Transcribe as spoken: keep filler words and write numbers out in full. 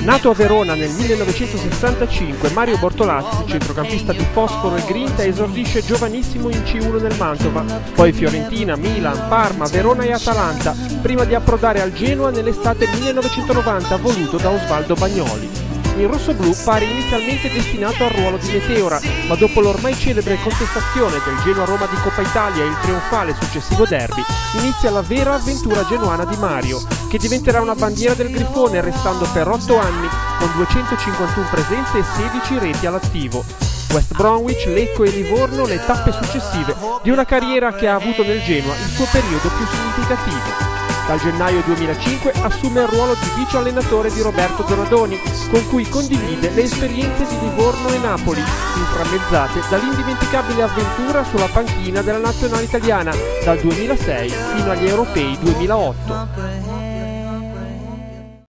Nato a Verona nel millenovecentosessantacinque, Mario Bortolazzi, centrocampista di Foscoro e Grinta, esordisce giovanissimo in C uno nel Mantova, poi Fiorentina, Milan, Parma, Verona e Atalanta, prima di approdare al Genoa nell'estate millenovecentonovanta, voluto da Osvaldo Bagnoli. Il rossoblù pare inizialmente destinato al ruolo di meteora, ma dopo l'ormai celebre contestazione del Genoa-Roma di Coppa Italia e il trionfale successivo derby, inizia la vera avventura genoana di Mario, che diventerà una bandiera del Grifone, restando per otto anni con duecentocinquantuno presenze e sedici reti all'attivo. West Bromwich, Lecco e Livorno le tappe successive di una carriera che ha avuto nel Genoa il suo periodo più significativo. Dal gennaio duemilacinque assume il ruolo di vice allenatore di Roberto Donadoni, con cui condivide le esperienze di Livorno e Napoli, inframmezzate dall'indimenticabile avventura sulla panchina della nazionale italiana dal duemilasei fino agli europei duemilaotto.